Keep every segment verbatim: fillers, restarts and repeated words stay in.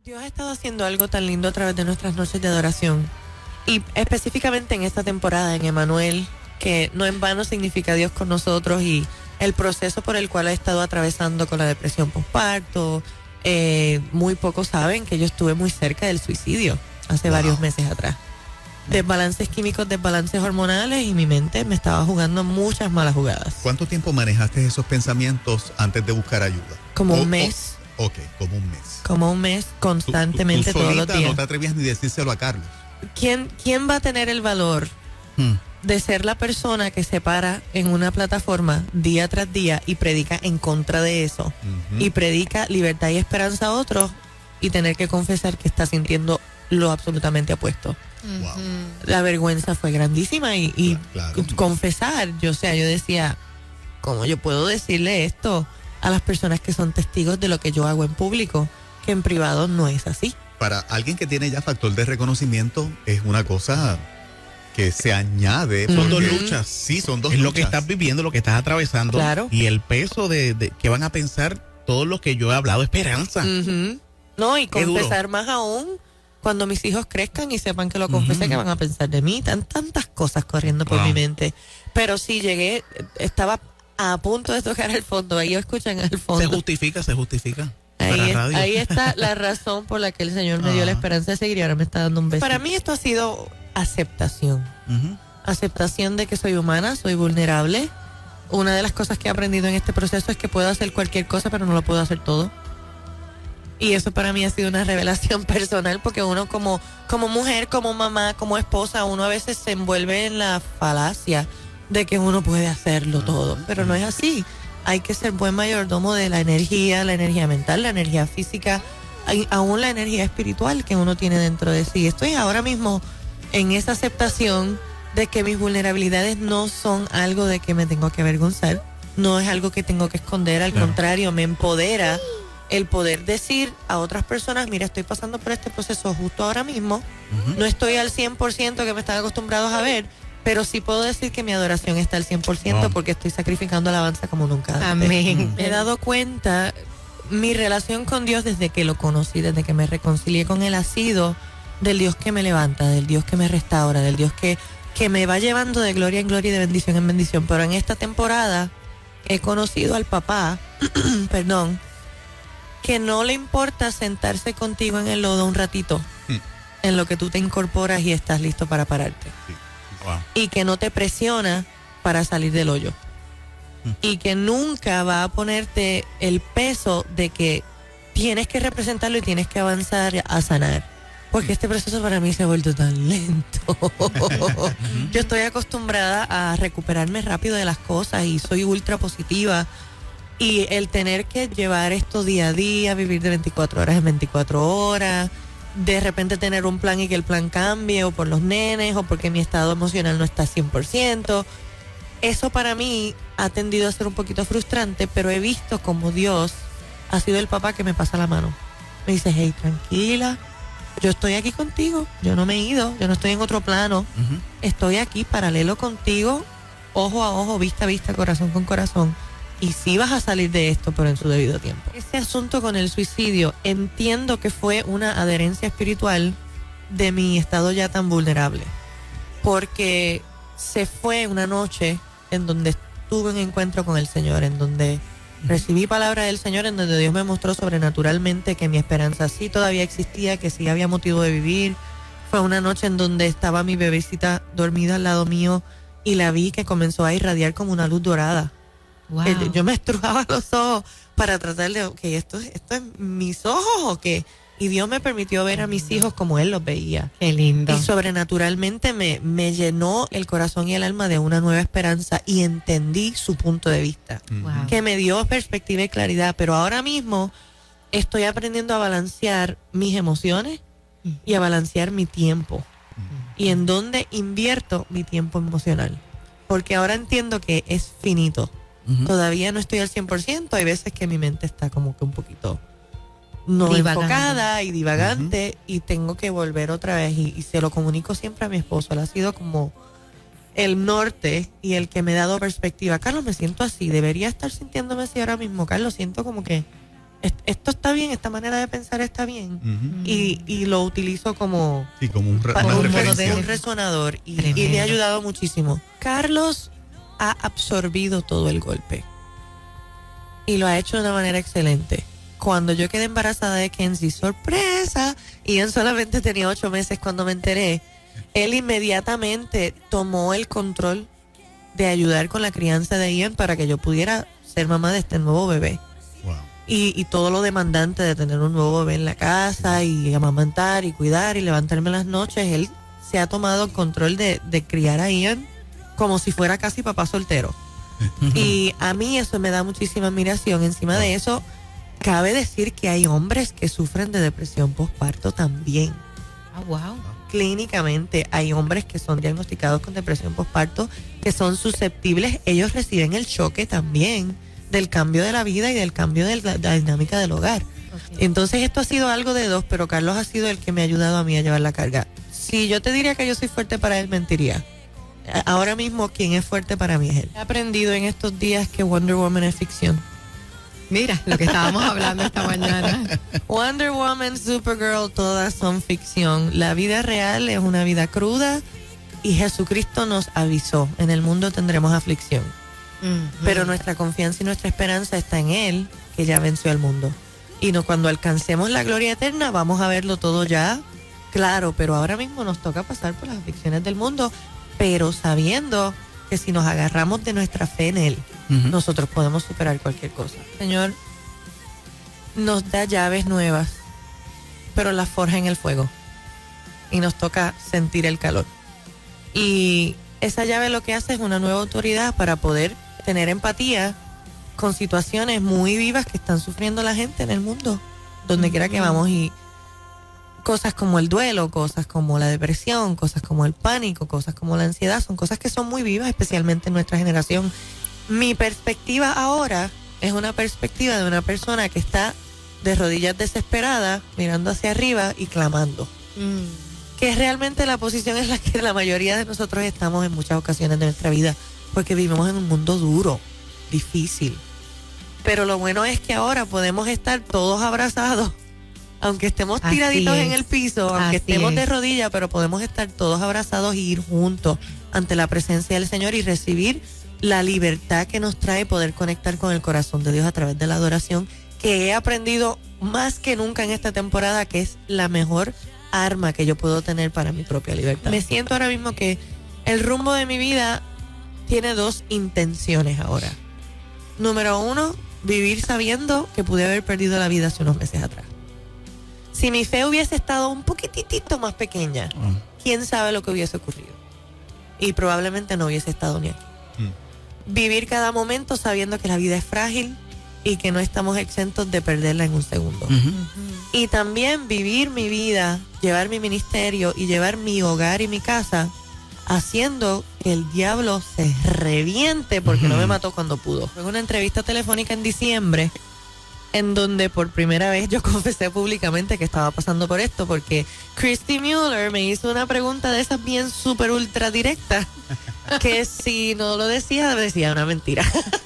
Dios ha estado haciendo algo tan lindo a través de nuestras noches de adoración. Y específicamente en esta temporada, en Emanuel, que no en vano significa Dios con nosotros, y el proceso por el cual ha estado atravesando con la depresión postparto. Eh, muy pocos saben que yo estuve muy cerca del suicidio hace wow. varios meses atrás. Desbalances químicos, desbalances hormonales, y mi mente me estaba jugando muchas malas jugadas. ¿Cuánto tiempo manejaste esos pensamientos antes de buscar ayuda? Como o, un mes. O, ok, como un mes. Como un mes, constantemente, tú, tú, tú todos los días. No te atrevías ni decírselo a Carlos. ¿Quién, quién va a tener el valor hmm. de ser la persona que se para en una plataforma día tras día y predica en contra de eso? Uh-huh. Y predica libertad y esperanza a otros, y tener que confesar que está sintiendo lo absolutamente opuesto. Wow. La vergüenza fue grandísima, y, y claro, claro. confesar, yo o sea, yo decía, ¿cómo yo puedo decirle esto a las personas que son testigos de lo que yo hago en público, que en privado no es así? Para alguien que tiene ya factor de reconocimiento, es una cosa que se añade. Son dos luchas. Sí, son dos es luchas. Lo que estás viviendo, lo que estás atravesando. Claro. Y el peso de, de que van a pensar todos los que yo he hablado, esperanza. Uh-huh. No, y confesar más aún cuando mis hijos crezcan y sepan que lo confesé, uh-huh. que van a pensar de mí. Tan, tantas cosas corriendo por wow. mi mente. Pero sí, llegué, estaba a punto de tocar el fondo. Ahí escuchan el fondo. Se justifica, se justifica. Ahí, es, ahí está la razón por la que el Señor me dio ah. la esperanza de seguir, y ahora me está dando un beso. Para mí esto ha sido aceptación. Uh-huh. Aceptación de que soy humana, soy vulnerable. Una de las cosas que he aprendido en este proceso es que puedo hacer cualquier cosa, pero no lo puedo hacer todo. Y eso para mí ha sido una revelación personal, porque uno como, como mujer, como mamá, como esposa, uno a veces se envuelve en la falacia de que uno puede hacerlo todo, pero no es así. Hay que ser buen mayordomo de la energía, la energía mental, la energía física, aún la energía espiritual que uno tiene dentro de sí. Estoy ahora mismo en esa aceptación de que mis vulnerabilidades no son algo de que me tengo que avergonzar, no es algo que tengo que esconder, al claro. contrario, me empodera el poder decir a otras personas, mira, estoy pasando por este proceso justo ahora mismo, uh-huh. no estoy al cien por ciento que me están acostumbrados a ver, pero sí puedo decir que mi adoración está al cien por ciento, wow. porque estoy sacrificando alabanza como nunca antes. Amén. Me he dado cuenta, mi relación con Dios desde que lo conocí, desde que me reconcilié con Él, ha sido del Dios que me levanta, del Dios que me restaura, del Dios que, que me va llevando de gloria en gloria y de bendición en bendición. Pero en esta temporada he conocido al papá, perdón, que no le importa sentarse contigo en el lodo un ratito, mm. en lo que tú te incorporas y estás listo para pararte. Sí. Wow. Y que no te presiona para salir del hoyo. Mm. Y que nunca va a ponerte el peso de que tienes que representarlo y tienes que avanzar a sanar. Porque este proceso para mí se ha vuelto tan lento. Yo estoy acostumbrada a recuperarme rápido de las cosas y soy ultra positiva. Y el tener que llevar esto día a día, vivir de veinticuatro horas en veinticuatro horas, de repente tener un plan y que el plan cambie, o por los nenes, o porque mi estado emocional no está cien por ciento. Eso para mí ha tendido a ser un poquito frustrante, pero he visto como Dios ha sido el papá que me pasa la mano. Me dice, hey, tranquila, yo estoy aquí contigo, yo no me he ido, yo no estoy en otro plano, uh-huh. estoy aquí paralelo contigo, ojo a ojo, vista a vista, corazón con corazón. Y sí vas a salir de esto, pero en su debido tiempo. Ese asunto con el suicidio, entiendo que fue una adherencia espiritual de mi estado ya tan vulnerable. Porque se fue una noche en donde tuve un encuentro con el Señor, en donde recibí palabra del Señor, en donde Dios me mostró sobrenaturalmente que mi esperanza sí todavía existía, que sí había motivo de vivir. Fue una noche en donde estaba mi bebecita dormida al lado mío y la vi que comenzó a irradiar como una luz dorada. Wow. Eh, yo me estrujaba los ojos para tratar de, ok, ¿esto, esto es mis ojos o qué? Y Dios me permitió ver a mis hijos como Él los veía. Qué lindo. Y sobrenaturalmente me, me llenó el corazón y el alma de una nueva esperanza y entendí su punto de vista. Wow. Que me dio perspectiva y claridad. Pero ahora mismo estoy aprendiendo a balancear mis emociones y a balancear mi tiempo. Y en dónde invierto mi tiempo emocional. Porque ahora entiendo que es finito. Uh-huh. Todavía no estoy al cien por ciento. Hay veces que mi mente está como que un poquito no divagante. enfocada y divagante, uh-huh. y tengo que volver otra vez y, y se lo comunico siempre a mi esposo. Él ha sido como el norte y el que me ha dado perspectiva. Carlos, me siento así, debería estar sintiéndome así ahora mismo. Carlos, siento como que esto está bien, esta manera de pensar está bien. Ujú. y, y lo utilizo como, Sí, como un, re- para una un, referencia. un resonador y, Tremendo. y le ha ayudado muchísimo. Carlos ha absorbido todo el golpe y lo ha hecho de una manera excelente. Cuando yo quedé embarazada de Kenzie, sorpresa, y él solamente tenía ocho meses cuando me enteré, él inmediatamente tomó el control de ayudar con la crianza de Ian para que yo pudiera ser mamá de este nuevo bebé. Wow. Y, y todo lo demandante de tener un nuevo bebé en la casa y amamantar y cuidar y levantarme en las noches, él se ha tomado el control de, de criar a Ian como si fuera casi papá soltero. Y a mí eso me da muchísima admiración. Encima de eso, cabe decir que hay hombres que sufren de depresión postparto también. Ah, wow. Clínicamente hay hombres que son diagnosticados con depresión postparto, que son susceptibles, ellos reciben el choque también del cambio de la vida y del cambio de la, de la dinámica del hogar. Okay. Entonces esto ha sido algo de dos, pero Carlos ha sido el que me ha ayudado a mí a llevar la carga. Si yo te diría que yo soy fuerte para él, mentiría. A- Ahora mismo quien es fuerte para mí es él. He aprendido en estos días que Wonder Woman es ficción. Mira, lo que estábamos hablando esta mañana. Wonder Woman, Supergirl, todas son ficción. La vida real es una vida cruda y Jesucristo nos avisó, en el mundo tendremos aflicción. Mm, Pero mm. nuestra confianza y nuestra esperanza está en Él, que ya venció al mundo. Y no, cuando alcancemos la gloria eterna, vamos a verlo todo ya, claro, pero ahora mismo nos toca pasar por las aflicciones del mundo, pero sabiendo que si nos agarramos de nuestra fe en Él, Ujú. nosotros podemos superar cualquier cosa. Señor nos da llaves nuevas, pero las forja en el fuego. Y nos toca sentir el calor. Y esa llave lo que hace es una nueva autoridad para poder tener empatía con situaciones muy vivas que están sufriendo la gente en el mundo, donde quiera que vamos. Y cosas como el duelo, cosas como la depresión, cosas como el pánico, cosas como la ansiedad, son cosas que son muy vivas, especialmente en nuestra generación. Mi perspectiva ahora es una perspectiva de una persona que está de rodillas desesperada, mirando hacia arriba y clamando. Mm. Que es realmente la posición en la que la mayoría de nosotros estamos en muchas ocasiones de nuestra vida, porque vivimos en un mundo duro, difícil. Pero lo bueno es que ahora podemos estar todos abrazados, aunque estemos Así tiraditos en es. el piso, aunque Así estemos de es. rodillas, pero podemos estar todos abrazados y ir juntos ante la presencia del Señor y recibir la libertad que nos trae poder conectar con el corazón de Dios a través de la adoración, que he aprendido más que nunca en esta temporada, que es la mejor arma que yo puedo tener para mi propia libertad. Me siento ahora mismo que el rumbo de mi vida tiene dos intenciones ahora. Número uno, vivir sabiendo que pude haber perdido la vida hace unos meses atrás. Si mi fe hubiese estado un poquitito más pequeña, Oh. quién sabe lo que hubiese ocurrido. Y probablemente no hubiese estado ni aquí. Mm. Vivir cada momento sabiendo que la vida es frágil y que no estamos exentos de perderla en un segundo. Ujú. Y también vivir mi vida, llevar mi ministerio y llevar mi hogar y mi casa haciendo que el diablo se reviente porque no me mató cuando pudo. Fue una entrevista telefónica en diciembre en donde por primera vez yo confesé públicamente que estaba pasando por esto, porque Christy Mueller me hizo una pregunta de esas bien súper ultra directa que si no lo decía, decía una mentira.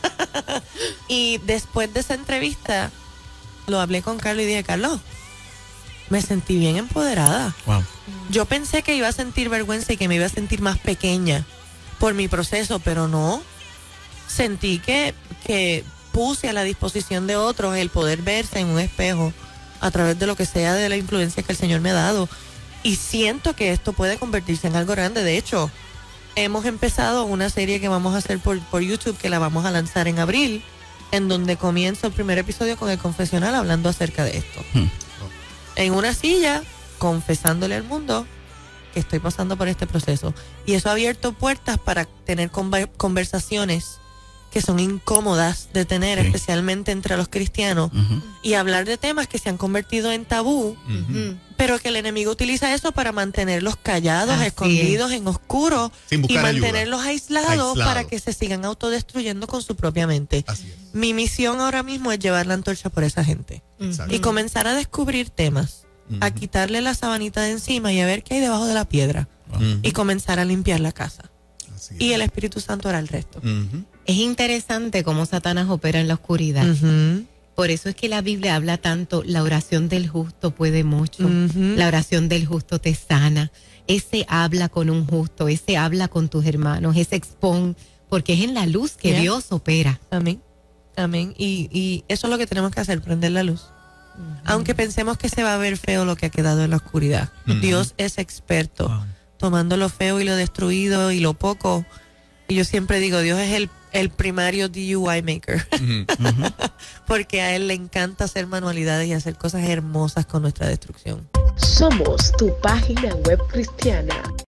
Y después de esa entrevista lo hablé con Carlos y dije, Carlos, me sentí bien empoderada. Wow. Yo pensé que iba a sentir vergüenza y que me iba a sentir más pequeña por mi proceso, pero no. Sentí que, que puse a la disposición de otros el poder verse en un espejo a través de lo que sea de la influencia que el Señor me ha dado. Y siento que esto puede convertirse en algo grande. De hecho, hemos empezado una serie que vamos a hacer por, por YouTube, que la vamos a lanzar en abril, en donde comienza el primer episodio con el confesional hablando acerca de esto. Hmm. En una silla, confesándole al mundo que estoy pasando por este proceso. Y eso ha abierto puertas para tener conver- conversaciones que son incómodas de tener, Sí. especialmente entre los cristianos, Ujú. y hablar de temas que se han convertido en tabú, Ujú. pero que el enemigo utiliza eso para mantenerlos callados, Así escondidos, en oscuro, Sin y buscar ayuda. mantenerlos aislados, Aislados. para que se sigan autodestruyendo con su propia mente. Así es. Mi misión ahora mismo es llevar la antorcha por esa gente Exacto. y comenzar a descubrir temas, a Ujú. quitarle la sabanita de encima y a ver qué hay debajo de la piedra, Ujú. y comenzar a limpiar la casa. Así Y es. el Espíritu Santo hará el resto. Ujú. Es interesante cómo Satanás opera en la oscuridad. Ujú. Por eso es que la Biblia habla tanto, la oración del justo puede mucho, Ujú. la oración del justo te sana, ese habla con un justo, ese habla con tus hermanos, ese expón, porque es en la luz que Yeah. Dios opera. Amén. Amén. Y, y eso es lo que tenemos que hacer, prender la luz. Aunque pensemos que se va a ver feo lo que ha quedado en la oscuridad. Ujú. Dios es experto, Wow. tomando lo feo y lo destruido y lo poco. Y yo siempre digo, Dios es el, el primario D U I maker. Ujú. Porque a Él le encanta hacer manualidades y hacer cosas hermosas con nuestra destrucción. Somos tu página web cristiana.